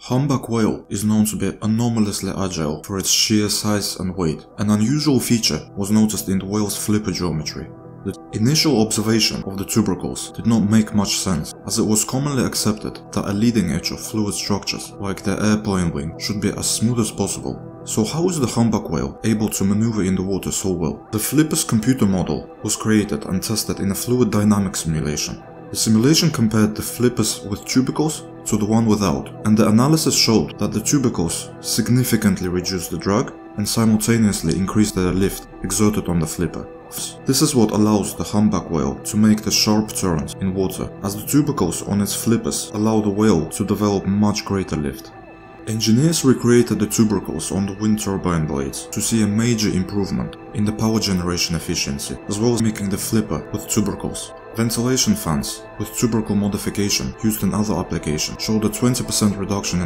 Humpback whale is known to be anomalously agile for its sheer size and weight. An unusual feature was noticed in the whale's flipper geometry. The initial observation of the tubercles did not make much sense, as it was commonly accepted that a leading edge of fluid structures, like the airplane wing, should be as smooth as possible. So how is the humpback whale able to maneuver in the water so well? The flipper's computer model was created and tested in a fluid dynamics simulation. The simulation compared the flippers with tubercles to the one without, and the analysis showed that the tubercles significantly reduced the drag and simultaneously increased the lift exerted on the flipper. This is what allows the humpback whale to make the sharp turns in water, as the tubercles on its flippers allow the whale to develop much greater lift. Engineers recreated the tubercles on the wind turbine blades to see a major improvement in the power generation efficiency, as well as making the flipper with tubercles. Ventilation fans with tubercle modification used in other applications showed a 20% reduction in